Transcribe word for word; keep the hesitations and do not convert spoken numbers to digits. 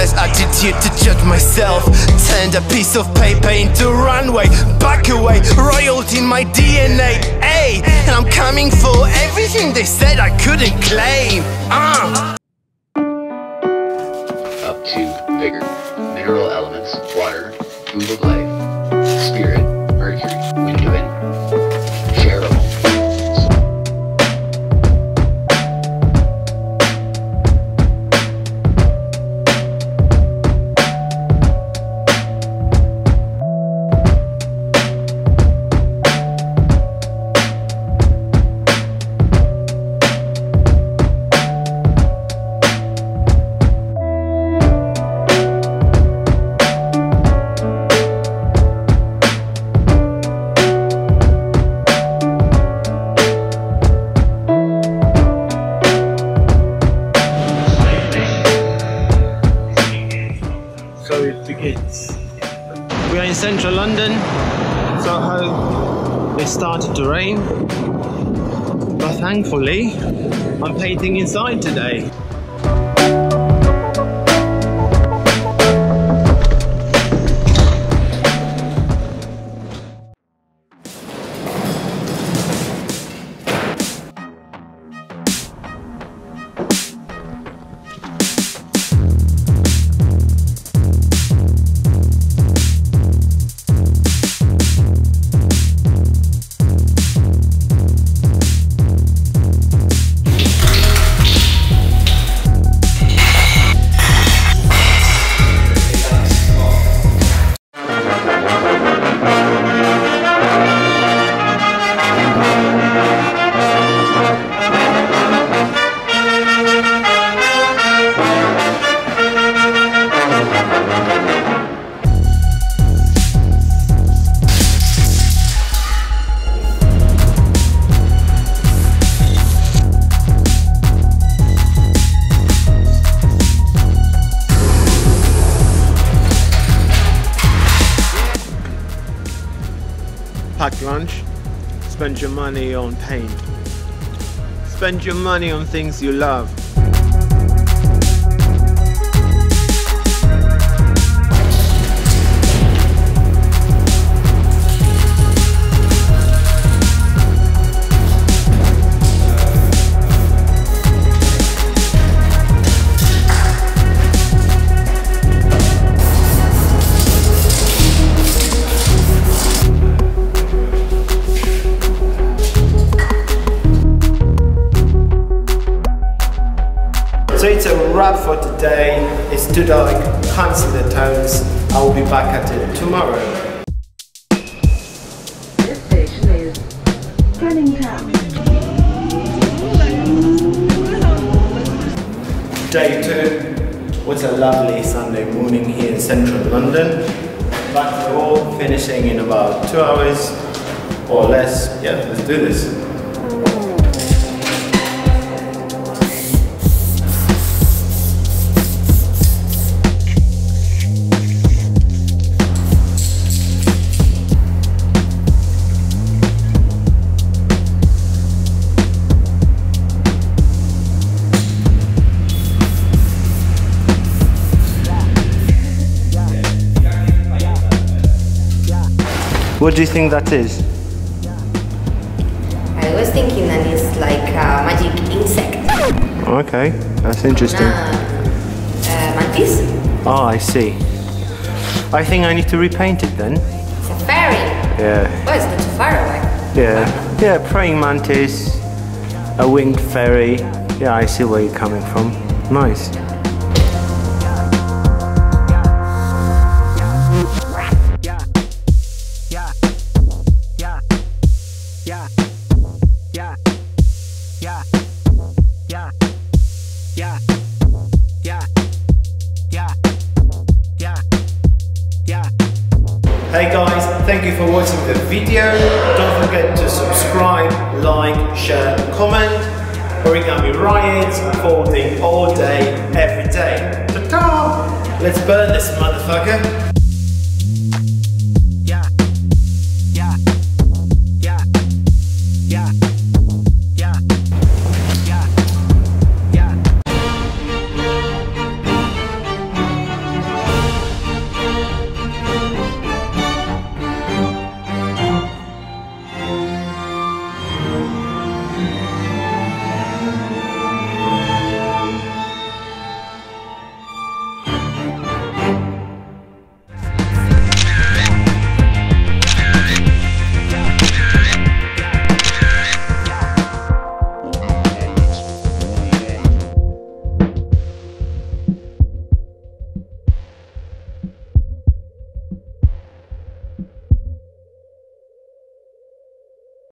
useless attitude to judge myself. Turned a piece of paper into runway. Back away, royalty in my D N A. Ay, and I'm coming for everything they said I couldn't claim. Uh. Up to vigor, mineral elements, water, food of life, spirit, mercury, wind of it, shareable. We are in central London, Soho. It started to rain, but thankfully I'm painting inside today. Pack lunch, spend your money on paint. Spend your money on things you love. So it's a wrap for today. It's too dark, can't see the tones. I will be back at it tomorrow. This station is Canning Town. Day two was a lovely Sunday morning here in central London. Back to all, finishing in about two hours or less. Yeah, let's do this. What do you think that is? I was thinking that it's like a magic insect. Okay, that's interesting. Uh, uh, mantis? Oh, I see. I think I need to repaint it then. It's a fairy. Yeah. Well, it's not too far away. Yeah. Yeah, praying mantis, a winged fairy. Yeah, I see where you're coming from. Nice. Hey guys, thank you for watching the video. Don't forget to subscribe, like, share, comment. Origami Riots, folding all day, every day. Ta-ta! Let's burn this motherfucker.